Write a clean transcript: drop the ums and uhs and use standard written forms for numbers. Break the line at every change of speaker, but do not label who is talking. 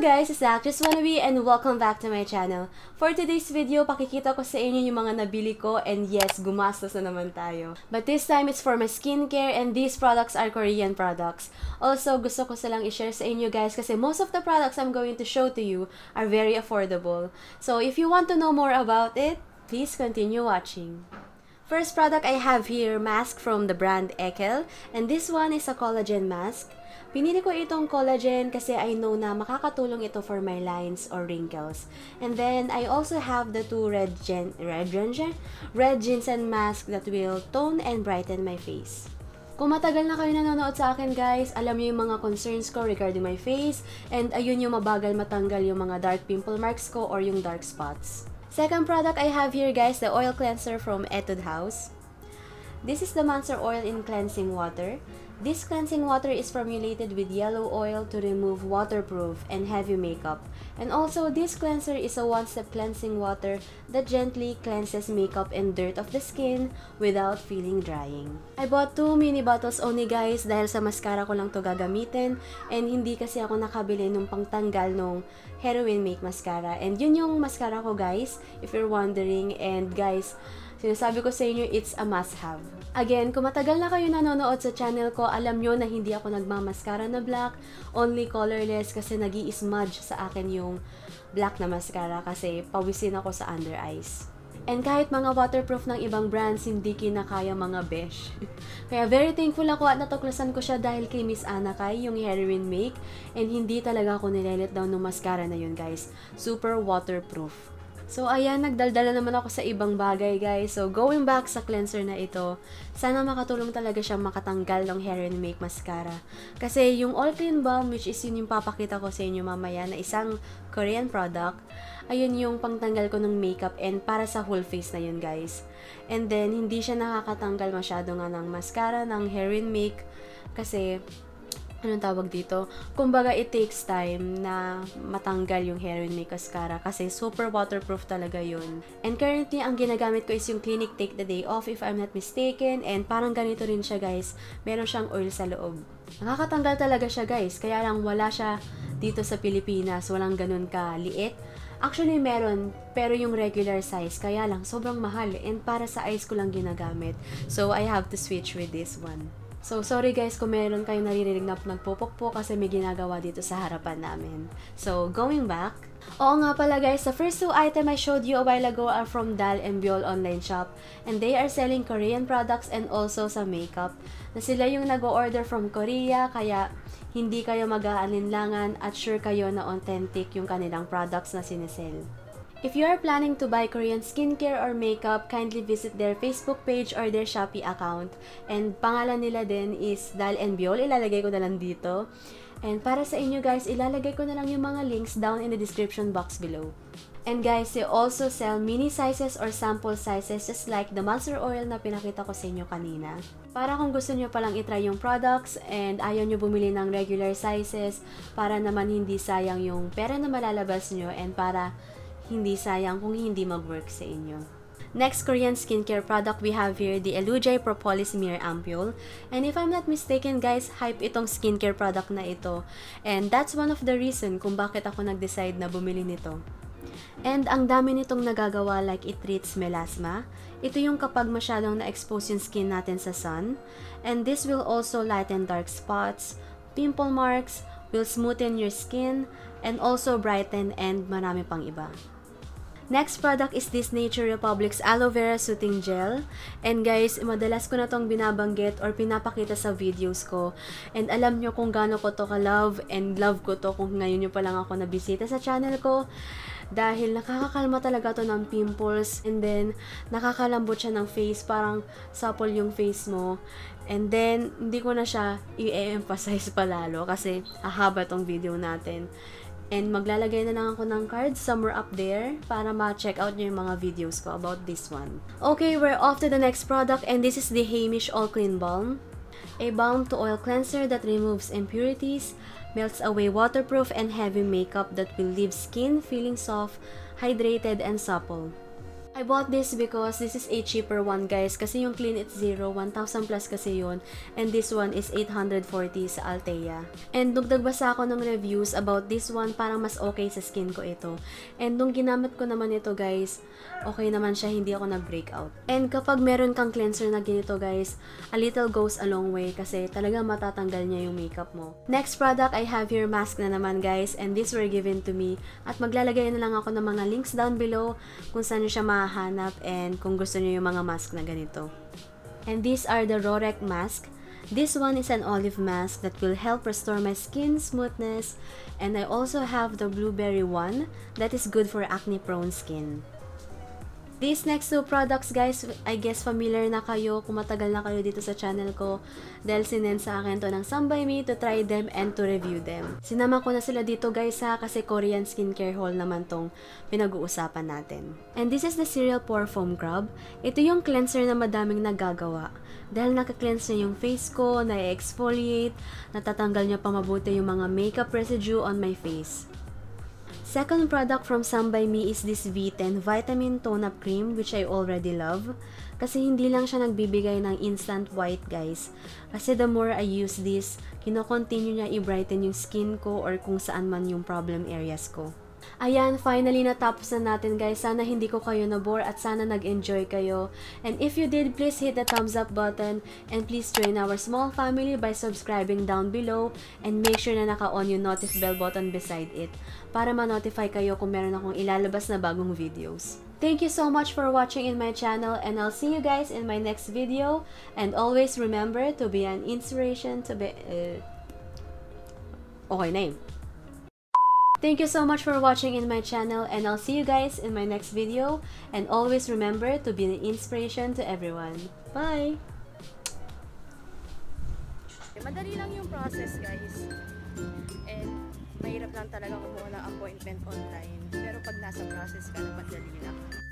guys, it's Actress Wannabe and welcome back to my channel. For today's video, pakikita ko sa inyo yung mga nabili ko and yes, gumastos na naman tayo. But this time, it's for my skincare and these products are Korean products. Also, gusto ko silang i-share sa inyo guys kasi most of the products I'm going to show to you are very affordable. So if you want to know more about it, please continue watching. First product I have here, mask from the brand Ekel, and this one is a collagen mask. Pinili ko itong collagen kasi I know na makakatulong ito for my lines or wrinkles. And then, I also have the two red ginseng mask that will tone and brighten my face. Kung matagal na kayo nanonood sa akin guys, alam niyo yung mga concerns ko regarding my face, and ayun yung mabagal matanggal yung mga dark pimple marks ko or yung dark spots. Second product I have here guys, the oil cleanser from Etude House. This is the Monster Oil in Cleansing Water. This cleansing water is formulated with yellow oil to remove waterproof and heavy makeup. And also, this cleanser is a one-step cleansing water that gently cleanses makeup and dirt of the skin without feeling drying. I bought 2 mini bottles only guys dahil sa mascara ko lang to gagamitin and hindi kasi ako nakabili nung pangtanggal nung Heroin Make Mascara. And yun yung mascara ko guys, if you're wondering. And guys, sinasabi ko sa inyo, it's a must-have. Again, kung matagal na kayo nanonood sa channel ko, alam nyo na hindi ako nagmamaskara na black, only colorless kasi nag-i-smudge sa akin yung black na mascara kasi pawisin ako sa under eyes. And kahit mga waterproof ng ibang brands, hindi kinakaya mga besh. Kaya very thankful ako at natuklasan ko siya dahil kay Miss Anna Kai, yung Heroin Make, and hindi talaga ako nilelet down ng mascara na yun guys. Super waterproof. So, ayan, nagdaldala naman ako sa ibang bagay, guys. So, going back sa cleanser na ito, sana makatulong talaga siya makatanggal ng Heroin Make Mascara. Kasi yung All Clean Balm, which is yun yung papakita ko sa inyo mamaya na isang Korean product, ayun yung pangtanggal ko ng makeup and para sa whole face na yun, guys. And then, hindi siya nakakatanggal masyado nga ng mascara, ng Heroin Make, kasi anong tawag dito? Kumbaga, it takes time na matanggal yung Heroin Make Mascara kasi super waterproof talaga yun. And currently, ang ginagamit ko is yung Clinique Take the Day Off if I'm not mistaken. And parang ganito rin siya guys. Meron siyang oil sa loob. Nakakatanggal talaga siya guys. Kaya lang wala siya dito sa Pilipinas. Walang ganun ka-liit. Actually, meron, pero yung regular size. Kaya lang, sobrang mahal. And para sa eyes ko lang ginagamit. So, I have to switch with this one. So, sorry guys kung meron kayong naririnig na nagpupukpok kasi may ginagawa dito sa harapan namin. So, going back. Oo nga pala guys, the first 2 items I showed you a while ago are from Dal & Biol online shop. And they are selling Korean products and also sa makeup. Na sila yung nag-order from Korea, kaya hindi kayo mag-aalinlangan at sure kayo na authentic yung kanilang products na sinesell. If you are planning to buy Korean skincare or makeup, kindly visit their Facebook page or their Shopee account. And pangalan nila din is Dal & Biol. Ilalagay ko na lang dito. And para sa inyo guys, ilalagay ko na lang yung mga links down in the description box below. And guys, they also sell mini sizes or sample sizes just like the Monster Oil na pinakita ko sa inyo kanina. Para kung gusto nyo palang itry yung products and ayaw nyo bumili ng regular sizes, para naman hindi sayang yung pera na malalabas nyo and para hindi sayang kung hindi mag-work sa inyo. Next Korean skincare product we have here, the Elujay Propolis Mere Ampule. And if I'm not mistaken guys, hype itong skincare product na ito. And that's one of the reason kung bakit ako nag-decide na bumili nito. And ang dami nitong nagagawa, like it treats melasma. Ito yung kapag masyadong na-expose yung skin natin sa sun. And this will also lighten dark spots, pimple marks, will smoothen your skin, and also brighten and marami pang iba. Next product is this Nature Republic's Aloe Vera Soothing Gel. And guys, madalas ko na tong binabanggit or pinapakita sa videos ko. And alam nyo kung gaano ko to ka-love and love ko to kung ngayon nyo pa lang ako nabisita sa channel ko. Dahil nakakakalma talaga to ng pimples and then nakakalambot siya ng face, parang supple yung face mo. And then, hindi ko na siya i-emphasize palalo kasi hahaba tong video natin. And maglalagay na lang ako ng cards somewhere up there para ma-check out nyo yung mga videos ko about this one. Okay, we're off to the next product and this is the Heimish All Clean Balm. A balm to oil cleanser that removes impurities, melts away waterproof and heavy makeup that will leave skin feeling soft, hydrated, and supple. I bought this because this is a cheaper one, guys. Kasi yung Clean It Zero, 1,000 plus kasi yun. And this one is 840 sa Altea. And nung nagbasa ako ng reviews about this one, parang mas okay sa skin ko ito. And nung ginamit ko naman ito, guys, okay naman siya, hindi ako nag-breakout. And kapag meron kang cleanser na ganito, guys, a little goes a long way kasi talaga matatanggal niya yung makeup mo. Next product, I have here mask na naman, guys. And these were given to me. At maglalagay na lang ako ng mga links down below kung saan nyo siya mahanap and kung gusto niyo yung mga mask na ganito. And these are the Rorek mask. This one is an olive mask that will help restore my skin smoothness, and I also have the blueberry one that is good for acne prone skin. These next two products, guys, I guess familiar na kayo kung matagal na kayo dito sa channel ko dahil sinend sa akin to ng Some By Me to try them and to review them. Sinama ko na sila dito, guys, ha, kasi Korean skincare haul naman tong pinag-uusapan natin. And this is the Cereal Pore Foam Grub. Ito yung cleanser na madaming nagagawa dahil naka-cleanse niya yung face ko, na-exfoliate, natatanggal niya pa mabuti yung mga makeup residue on my face. Second product from Some By Me is this V10 Vitamin Tone Up Cream, which I already love. Kasi hindi lang siya nagbibigay ng instant white, guys. Kasi the more I use this, kino-continue niya i-brighten yung skin ko or kung saan man yung problem areas ko. Ayan, finally natapos na natin, guys. Sana hindi ko kayo na-bore at sana nag-enjoy kayo. And if you did, please hit the thumbs up button and please join our small family by subscribing down below and make sure na naka-on yung notif bell button beside it para ma-notify kayo kung meron akong ilalabas na bagong videos. Thank you so much for watching in my channel and I'll see you guys in my next video. And always remember to be an inspiration to be... Okay na yun. Thank you so much for watching in my channel and I'll see you guys in my next video. And always remember to be an inspiration to everyone. Bye!
Madali lang yung process, guys. And mahirap lang talaga kumuha ng appointment online. Pero pag nasa process ka, madali lang.